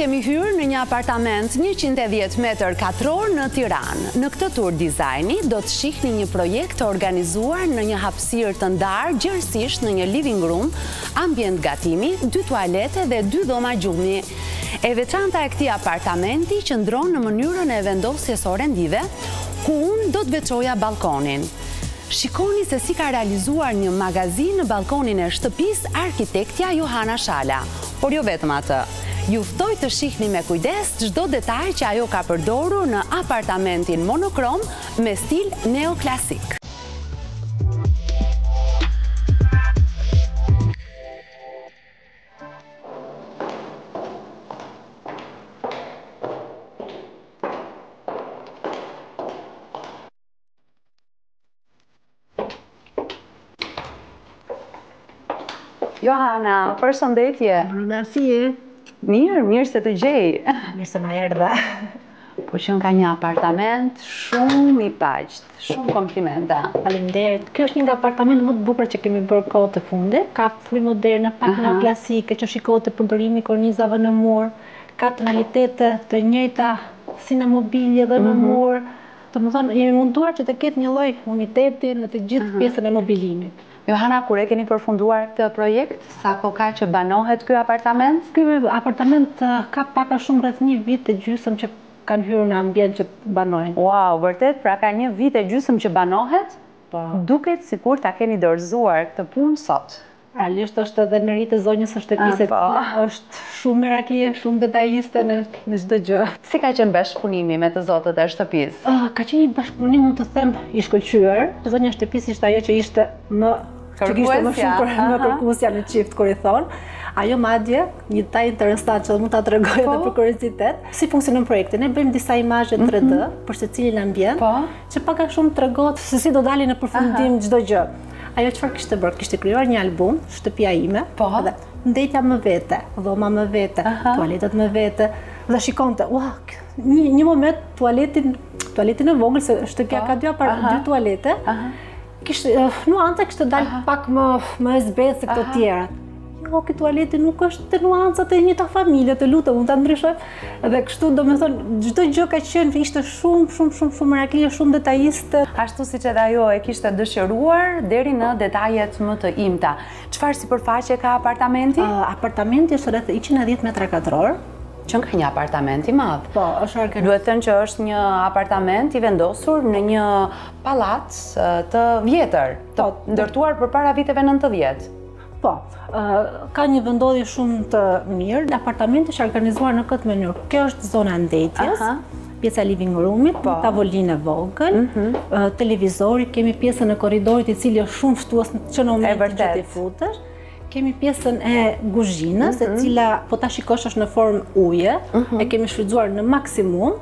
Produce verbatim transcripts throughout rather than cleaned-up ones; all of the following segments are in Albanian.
kemi hyrë në një apartament njëqind e dhjetë metër katror në Tiranë. Në këtë tur dizajni do të shihni një projekt të organizuar në një hapësirë të ndarë gjërësisht në një living room, ambient gatimi, dy tualete dhe dy dhoma gjumi. E veçanta e këtij apartamenti qëndron në mënyrën e vendosjes së rendive, ku unë do të veçoja balkonin. Shikoni se si ka realizuar një magazin në balkonin e shtëpisë arkitektja Johana Shala, por jo vetëm atë. Ju ftoj të shihni me kujdes çdo detaj që ajo ka përdorur në apartamentin monokrom me stil neoklasik. Johana, përshëndetje. Përshëndetje. Mirë, mirë se të gjej. Mirë se më erdha. Po që ka një apartament shumë i paqt, shumë komplimenta. Faleminderit. Kjo është një nga apartamentet më të bukura që kemi bërë kohë të fundit. Ka frymë moderne, pak neoklasike, që shikohet te përdorimi i kornizave në mur, ka tonalitete të njëjta si në mobilje dhe në mur. Domethënë, jemi munduar që të ketë një lloj uniteti në të gjithë pjesën e mobilimit. Johana, kur e keni përfunduar këtë projekt, sa kohë ka që banohet ky apartament? Ky apartament ka pak a shumë rreth një vit e gjysmë që kanë hyrë në ambient që banojnë. Wow, vërtet, pra ka një vit e gjysmë që banohet? Po. Duket sikur ta keni dorëzuar këtë punë sot. Realisht është edhe në rit e zonjës së shtëpisë. Është shumë meraklie, shumë detajiste në në çdo gjë. Si ka qenë bashkëpunimi me të zotët e shtëpisë? Uh, ka qenë një bashkëpunim, mund të them, i shkëlqyer. Zonja e shtëpisë ishte ajo që ishte më kërkuesja, më shumë më kërkuesja në çift, kur i thon. Ajo madje, një detaj interesant që mund ta tregoj edhe për kuriozitet, si funksionon projekti. Ne bëjmë disa imazhe tre D për secilin ambient, që pak a shumë tregon se si do dalin në përfundim çdo gjë. Ajo çfarë kishte bërë? Kishte krijuar një album, Shtëpia ime, dhe ndetja më vete, dhoma më vete, tualetet më vete, dhe shikonte, ua, një, një moment tualetin, tualetin e vogël, se shtëpia ka dy apart, dy tualete, kishte nuanca kishte dalë pak më më e zbeth se këto tjera. Jo, këtë tualeti nuk është të nuancat e njëta familje, të lutem, mund ta ndryshoj. Dhe kështu, domethënë, çdo gjë ka qenë ishte shumë, shumë, shumë, shumë meraklie, shumë detajiste. Ashtu siç edhe ajo e kishte dëshiruar deri në detajet më të imta. Çfarë sipërfaqe ka apartamenti? Uh, apartamenti është rreth njëqind e dhjetë metra katror. Që nga një apartament i madh. Po, është organizuar. Duhet të thënë që është një apartament i vendosur në një pallac të vjetër, të ndërtuar përpara viteve nëntëdhjetë. Po, ka një vendodhje shumë të mirë. Apartamenti është organizuar në këtë mënyrë. Kjo është zona ndetjes, pjesa e living roomit, tavolinë e vogël, televizori, kemi pjesën e korridorit i cili është shumë ftues që në momentin që ti futesh. Kemi pjesën e kuzhinës, e cila po ta shikosh është në formë uje, e kemi shfrytzuar në maksimum.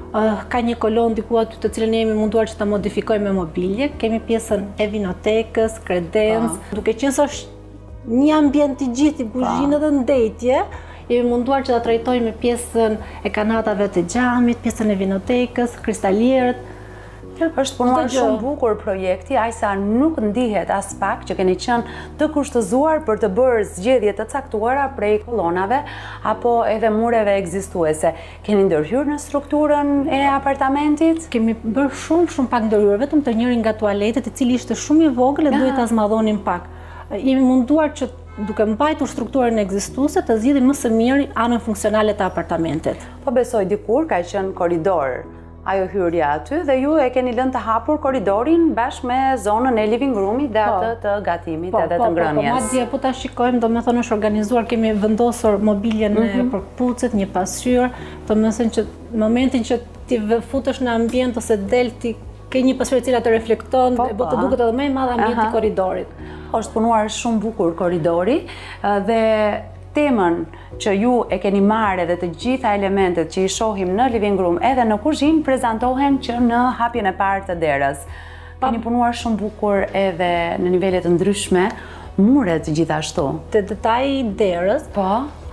Ka një kolon diku aty të cilën jemi munduar që ta modifikojmë me mobilje. Kemi pjesën e vinotekës, kredencë, duke qenë se është një ambient i gjithë i kuzhinë dhe ndetje, jemi munduar që ta trajtojmë me pjesën e kanatave të xhamit, pjesën e vinotekës, kristalierët. Është punuar shumë bukur projekti, aq sa nuk ndihet as pak që keni qenë të kushtëzuar për të bërë zgjedhje të caktuara prej kolonave apo edhe mureve ekzistuese. Keni ndërhyrë në strukturën e apartamentit? Kemi bërë shumë shumë pak ndërhyrje, vetëm të njërin nga tualetet, i cili ishte shumë i vogël dhe duhet ta zmadhonim pak. Jemi munduar që duke mbajtur strukturën ekzistuese të zgjidhim më së miri anën funksionale të apartamentit. Po besoj dikur ka qenë korridor ajo hyrja aty dhe ju e keni lënë të hapur korridorin bashkë me zonën e living roomit dhe atë të gatimit edhe të ngrënies. Po, madje po ta shikojmë, domethënë është organizuar, kemi vendosur mobiljen e përkpucet, një pasqyrë, domethënë që në momentin që ti futesh në ambient ose del ti ke një pasqyrë e cila të reflekton dhe të duket edhe më i madh ambienti i korridorit. Është punuar shumë bukur korridori dhe temën që ju e keni marrë dhe të gjitha elementet që i shohim në living room edhe në kuzhinë prezantohen që në hapjen e parë të derës. Keni punuar shumë bukur edhe në nivele të ndryshme, muret gjithashtu. Te detaji i derës, po,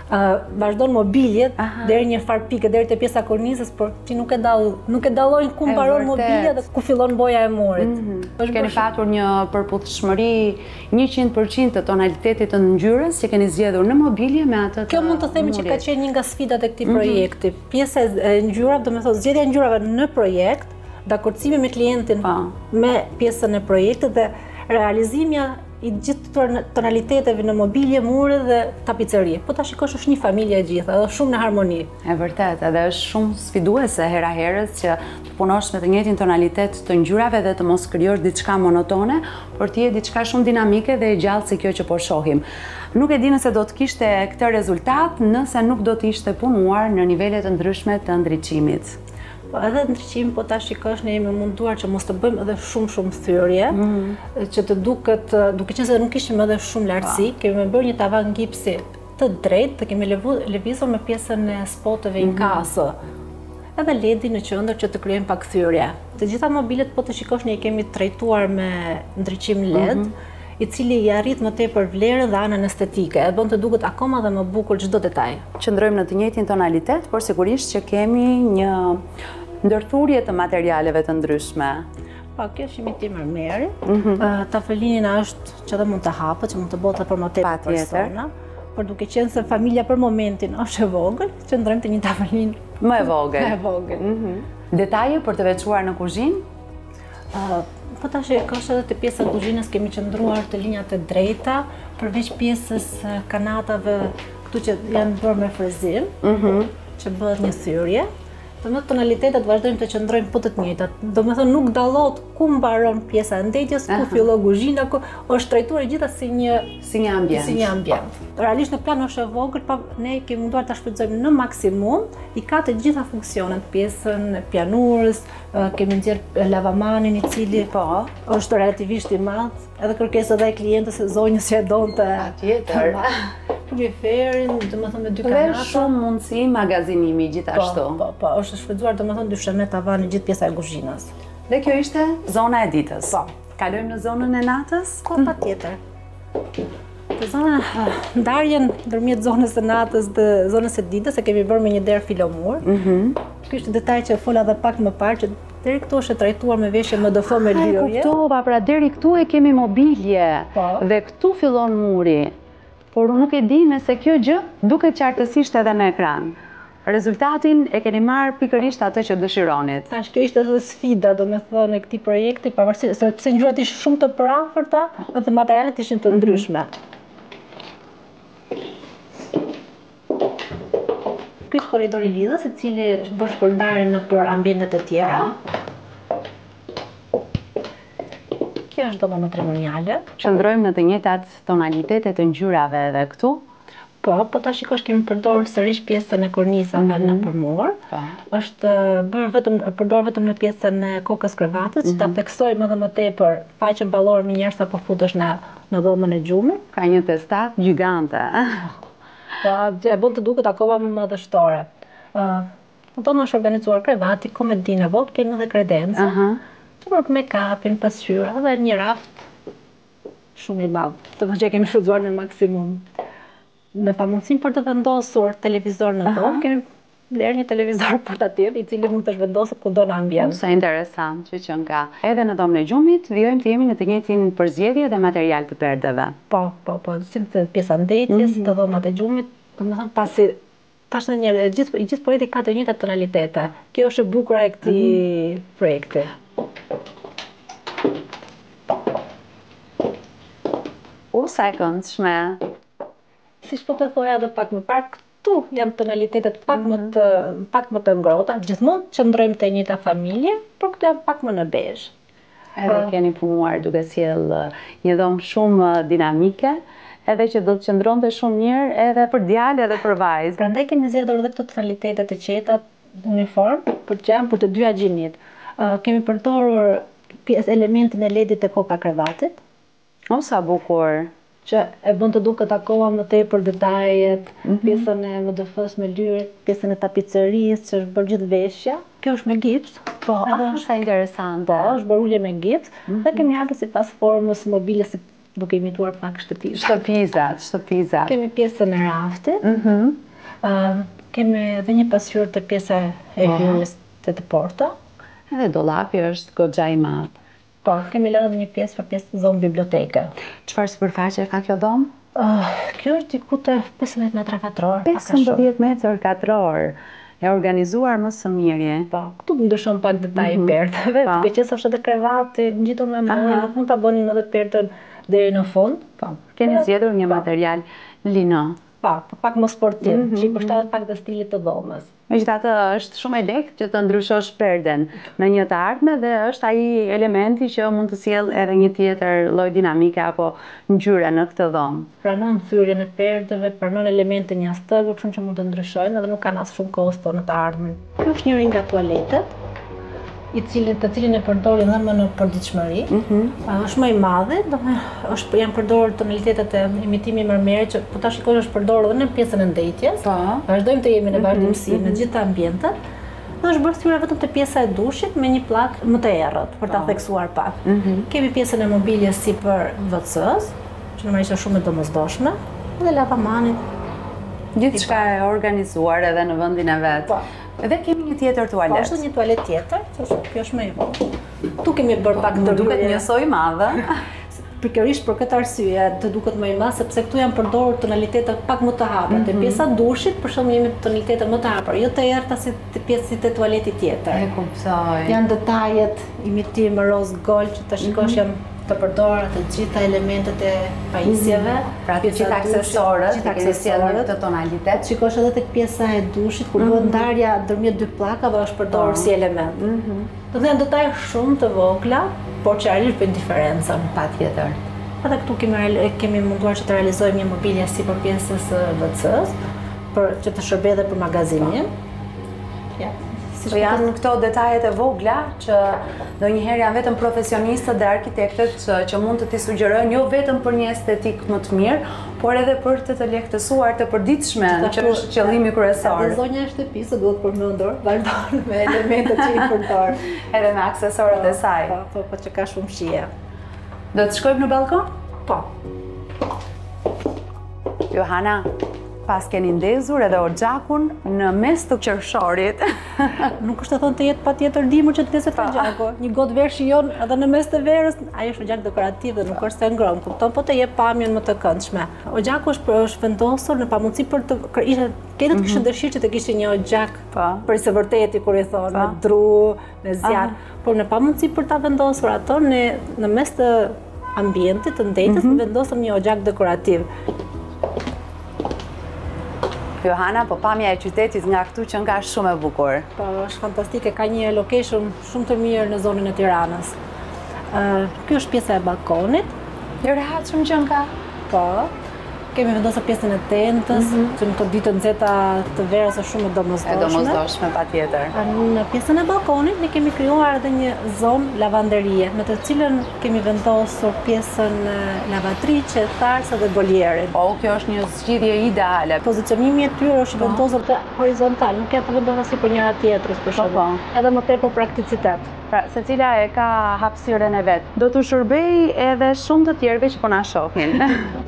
vazhdon mobiljet deri një farë pike, deri te pjesa kornizës, por ti nuk e dall, nuk e dallojnë ku mbaron mobilja dhe ku fillon boja e murit. Keni patur një përputhshmëri njëqind përqind të tonalitetit të ngjyrës që keni zgjedhur në mobilje me atë të Kjo mund të themi që ka qenë një nga sfidat e këtij projekti. Pjesa e ngjyrave, domethënë zgjedhja e ngjyrave në projekt, dakordësimi me klientin me pjesën e projektit dhe realizimja i gjithë tonaliteteve në mobilje, mure dhe tapiceri. Po ta shikosh është një familje e gjitha, edhe shumë në harmoni. E vërtet, edhe është shumë sfiduese hera herës që të punosh me të njëjtin tonalitet të ngjyrave dhe të mos krijosh diçka monotone, por të jetë diçka shumë dinamike dhe e gjallë si kjo që po shohim. Nuk e di nëse do të kishte këtë rezultat nëse nuk do të ishte punuar në nivele të ndryshme të ndriçimit. Po edhe ndriçim, po ta shikosh, ne jemi munduar që mos të bëjmë edhe shumë shumë thyrje, që të duket, duke qenë se nuk kishim edhe shumë lartësi, kemi bërë një tavan gipsi të drejtë dhe kemi lëvizur me pjesën e spoteve inkaso. Edhe ledi në qendër që të krijojmë pak thyrje. Të gjitha mobilet, po të shikosh, ne i kemi trajtuar me ndriçim L E D, i cili i arrit më tepër vlerën dhe anën estetike, e bën të duket akoma dhe më bukur çdo detaj. Qëndrojmë në të njëjtin tonalitet, por sigurisht që kemi një ndërthurje të materialeve të ndryshme. Pa, kjo është imiti mërmeri. Tafelinin është që dhe mund të hapët, që mund të botë për më tepër persona. Por duke qenë se familja për momentin është e vogël, qëndrojmë të një tafelin më e vogël. Më e vogël. Detaje për të veçuar në kuzhinë? Po ta shikosh edhe te pjesa e kuzhinës kemi qëndruar të linjat e drejta, përveç pjesës kanatave këtu që janë bërë me frezim, që bëhet një thyrje. Domethënë tonalitetet vazhdojmë të qëndrojmë po të të njëjtat. Domethënë nuk dallohet ku mbaron pjesa e ndëjtjes, ku fillon kuzhina, ku është trajtuar gjithë si një si një ambient. Si një ambient. Realisht në plan është e vogël, pa ne kemi munduar ta shfrytëzojmë në maksimum, i ka të gjitha funksionet, pjesën e pianurës, kemi nxjerr lavamanin i cili po është relativisht i madh, edhe kërkesa edhe e klientës së zonjës që e donte. Patjetër. Puliferin, domethënë me dy kanata. Dhe shumë mundësi magazinimi gjithashtu. Po, po, po, është shfrytzuar domethënë dyshemë tavan në gjithë pjesa e kuzhinës. Dhe kjo ishte zona e ditës. Po. Kalojmë në zonën e natës? Po, patjetër. Në zonën ndarjen ndërmjet zonës së natës dhe zonës së ditës e kemi bërë me një derë filomur. Ky është detaj që fola edhe pak më parë që deri këtu është trajtuar me veshje M D F me lirje. Kuptova, pra deri këtu e kemi mobilje. Dhe këtu fillon muri. Por nuk e di nëse kjo gjë duket qartësisht edhe në ekran. Rezultatin e keni marrë pikërisht atë që dëshironit. Tash kjo ishte edhe sfida, domethënë, e këtij projekti, pavarësisht sepse ngjyrat ishin shumë të përafërta dhe materialet ishin të ndryshme. Ky është korridori lidhës, i cili është shpërndarë në për ambientet e tjera. Kjo është doma matrimoniale. Qëndrojmë në të njëjtat tonalitete të ngjyrave edhe këtu. Po, po ta shikosh kemi përdorur sërish pjesën e kornizave në përmor. Është bërë vetëm përdor vetëm në pjesën e kokës krevatës, që ta theksojmë edhe më tepër faqen ballore më njerëz sa po futesh në në dhomën e gjumit. Ka një testat gjigante. Po, e bën të duket akoma më madhështore. Ë, Doma është organizuar krevati, komedinë e vogël, kemi edhe kredenca. Për make-upin, pasqyra dhe një raft shumë i madh. Të thonë që kemi shfrytzuar në maksimum. Me pamundësinë për të vendosur televizor në dhomë, kemi blerë një televizor portativ i cili mund të zhvendosë kudo në ambient. Sa interesant që që nga. Edhe në dhomën e gjumit vijojmë të jemi në të njëjtin përzgjedhje dhe material të perdeve. Po, po, po, si të pjesa ndëjtjes, të dhomat e gjumit, domethënë pasi tash në një gjithë gjithë projekti ka të njëjta tonalitete. Kjo është e bukur e këtij projekti. U sa e këndshme. Siç po të thoja edhe pak më parë, këtu janë tonalitetet pak më të pak më të ngrohta. Gjithmonë qëndrojmë te njëjta familje, por këtu janë pak më në bezh. Edhe keni punuar duke sjell një dhomë shumë dinamike, edhe që do të qëndronte shumë mirë edhe për djalë edhe për vajzë. Prandaj kemi zgjedhur edhe këto tonalitetet e qeta uniform për që janë për të dyja gjinit. Kemi përdorur pjesë elementin e ledit e koka krevatit. O, sa bukur! Që e bën të duket akoma më tepër detajet, pjesën e M D F-s me lyrë, pjesën e tapicerisë që është bërë gjithë veshja. Kjo është me gips. Po, ah, sa interesante. Po, është bërë ulje me gips dhe kemi ardhur sipas formës mobiljes duke imituar pak shtëpisat. Shtëpizat, shtëpizat. Kemi pjesën e raftit, kemi edhe një pasqyrë të pjesa e hyrjes të të porta. Edhe dollapi është goxha i madh. Po, kemi lënë edhe një pjesë për pjesë zonë biblioteke. Çfarë sipërfaqe ka kjo dhomë? Kjo është diku të pesëmbëdhjetë metra katror. pesëmbëdhjetë metër katror. E organizuar më së miri. Po, këtu ndryshon pak detaj i pertave, duke qenë se është edhe krevati ngjitur me morë, nuk mund ta bëni edhe pertën deri në fund. Po, keni zgjedhur një material lino. Po, pak më sportiv, që i përshtatet pak të stilit të dhomës. Megjithatë është shumë e lehtë që të ndryshosh perden në një të ardhme dhe është ai elementi që mund të sjellë edhe një tjetër lloj dinamike apo ngjyre në këtë dhomë. Pranon thyrjen e perdeve, pranon elemente njastëgër, kështu që mund të ndryshojnë dhe nuk kanë as shumë kosto në të ardhmen. Kjo është njëri nga tualetet, i cilin të cilin e përdorin dhe më në përditshmëri. Është më i madhe, është janë përdorur tonalitetet e imitimi mërmeri që po ta shikosh është përdorur edhe në pjesën e ndëjtjes. Vazhdojmë të jemi në vazhdimsi në gjitha ambientet. Dhe është bërë thyra vetëm te pjesa e dushit me një pllak më të errët për ta theksuar pak. Kemi pjesën e mobiljes si për V C-s, që normalisht është shumë e domosdoshme, dhe lavamanit. Gjithçka e organizuar edhe në vendin e vet. Edhe kemi një tjetër tualet. Po, është një tualet tjetër, kjo është më e vogël. Tu kemi bërë pak ndërhyrje. Duket njësoj madhe. Pikërisht për këtë arsye të duket më i madh, sepse këtu janë përdorur tonalitete pak më të hapura. Te pjesa dushit, për shembull, jemi tonalitete më të hapura, jo të errta si te pjesë të tualetit tjetër. E kuptoj. Janë detajet imitim roz gold që të shikosh janë të përdorura të gjitha elementet e pajisjeve, pra të gjitha aksesorët, gjitha aksesorët të tonalitet. Shikosh edhe tek pjesa e dushit kur bëhet ndarja ndërmjet dy pllakave është përdorur si element. Do të janë detaje shumë të vogla, por që realisht bëjnë diferencën. Patjetër. Edhe këtu kemi kemi munduar që të realizojmë një mobilje si për pjesës V C-s, për që të shërbejë edhe për magazinim. Ja. Po janë në këto detajet e vogla që ndonjëherë janë vetëm profesionistët dhe arkitektët që, që mund të t'i sugjerojnë jo vetëm për një estetik më të mirë, por edhe për të të lehtësuar të përditshme, që është qëllimi kryesor. Edhe zonja e shtëpisë duhet përmendur, vazhdon me elementet që i përdor, edhe me aksesorët e saj. Po, po, po që ka shumë shije. Do të shkojmë në balkon? Po. Johana, pas keni ndezur edhe orxhakun në mes të qershorit. Nuk është të thonë të jetë patjetër dimër që të ndezet orxhaku. Një gotë verë shijon edhe në mes të verës, ai është orxhak dekorativ dhe nuk është se ngron, kupton, po të jep pamjen më të këndshme. Orxhaku është është vendosur në pamundësi për të ishte këtë kishin dëshirë që të kishin një orxhak për së vërtetë kur i thonë me dru, me zjarr, por në pamundësi për ta vendosur ato në në mes të ambientit të ndëjtës vendosëm një orxhak dekorativ. Johana, po pamja e qytetit nga këtu që nga shumë e bukur. Po, është fantastike, ka një location shumë të mirë në zonën e Tiranës. Kjo është pjesa e balkonit. Jo rehatshëm që nga? Po. Kemi vendosur pjesën e tentës, që në këtë ditë nxehta të verës është shumë e domosdoshme. E domosdoshme patjetër. Në pjesën e balkonit ne kemi krijuar edhe një zonë lavanderie, në të cilën kemi vendosur pjesën lavatriçe, tharse dhe golierin. Po, kjo është një zgjidhje ideale. Pozicionimi i tyre është i vendosur të horizontal, nuk janë të vendosur si për njëra tjetrës për shembull. Edhe më tepër prakticitet. Pra, secila e ka hapësirën e vet. Do të shërbej edhe shumë të tjerëve që po na shohin.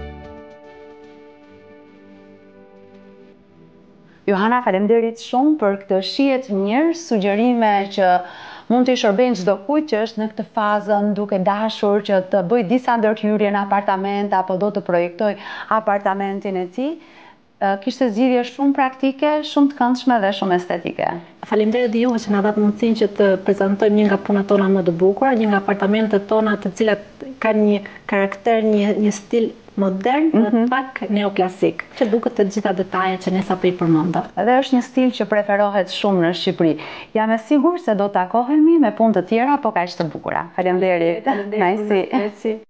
Johana, faleminderit shumë për këtë shije të mirë, sugjerime që mund të shërbejnë çdo kujt që është në këtë fazën duke dashur që të bëjë disa ndërhyrje në apartament apo do të projektoj apartamentin e tij. Kishte zgjidhje shumë praktike, shumë të këndshme dhe shumë estetike. Faleminderit juve që na dhat mundësinë që të prezantojmë një nga punat tona më të bukura, një nga apartamentet tona të cilat kanë një karakter, një, një stil modern dhe pak neoklasik, që duket të gjitha detajet që ne sapo i përmendëm. Dhe është një stil që preferohet shumë në Shqipëri. Jam e sigurt se do të takohemi me punë të tjera, po kaq të bukura. Faleminderit. Faleminderit.